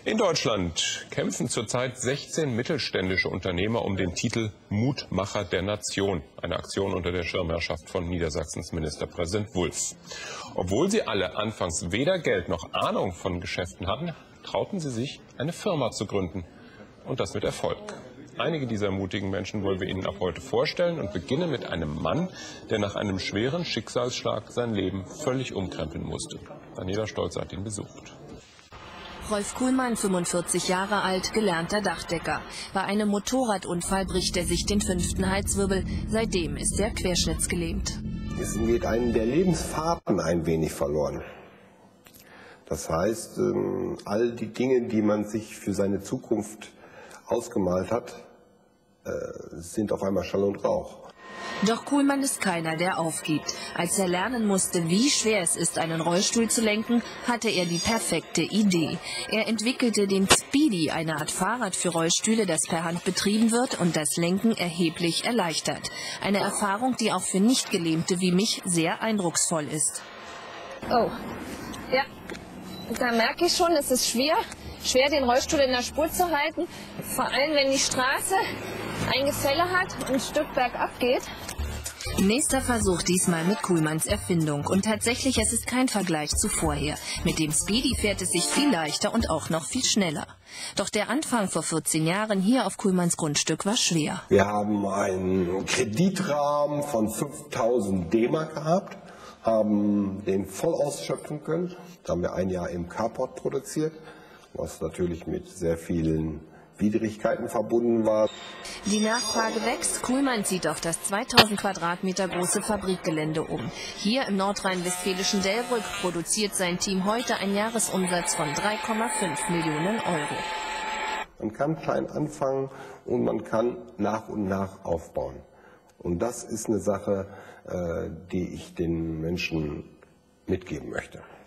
In Deutschland kämpfen zurzeit 16 mittelständische Unternehmer um den Titel Mutmacher der Nation, eine Aktion unter der Schirmherrschaft von Niedersachsens Ministerpräsident Wulff. Obwohl sie alle anfangs weder Geld noch Ahnung von Geschäften hatten, trauten sie sich, eine Firma zu gründen. Und das mit Erfolg. Einige dieser mutigen Menschen wollen wir Ihnen ab heute vorstellen und beginnen mit einem Mann, der nach einem schweren Schicksalsschlag sein Leben völlig umkrempeln musste. Daniela Stolz hat ihn besucht. Rolf Kuhlmann, 45 Jahre alt, gelernter Dachdecker. Bei einem Motorradunfall bricht er sich den 5. Halswirbel. Seitdem ist er querschnittsgelähmt. Es geht einem der Lebensfahrten ein wenig verloren. Das heißt, all die Dinge, die man sich für seine Zukunft ausgemalt hat, sind auf einmal Schall und Rauch. Doch Kuhlmann ist keiner, der aufgibt. Als er lernen musste, wie schwer es ist, einen Rollstuhl zu lenken, hatte er die perfekte Idee. Er entwickelte den Speedy, eine Art Fahrrad für Rollstühle, das per Hand betrieben wird und das Lenken erheblich erleichtert. Eine Erfahrung, die auch für Nichtgelähmte wie mich sehr eindrucksvoll ist. Oh, ja, da merke ich schon, es ist schwer den Rollstuhl in der Spur zu halten. Vor allem, wenn die Straße ein Gefälle hat und ein Stück bergab geht. Nächster Versuch diesmal mit Kuhlmanns Erfindung. Und tatsächlich, es ist kein Vergleich zu vorher. Mit dem Speedy fährt es sich viel leichter und auch noch viel schneller. Doch der Anfang vor 14 Jahren hier auf Kuhlmanns Grundstück war schwer. Wir haben einen Kreditrahmen von 5.000 D-Mark gehabt, haben den voll ausschöpfen können. Da haben wir ein Jahr im Carport produziert, was natürlich mit sehr vielen Widrigkeiten verbunden war. Die Nachfrage wächst. Kuhlmann zieht auf das 2000 Quadratmeter große Fabrikgelände um. Hier im nordrhein-westfälischen Delbrück produziert sein Team heute einen Jahresumsatz von 3,5 Millionen Euro. Man kann klein anfangen und man kann nach und nach aufbauen. Und das ist eine Sache, die ich den Menschen mitgeben möchte.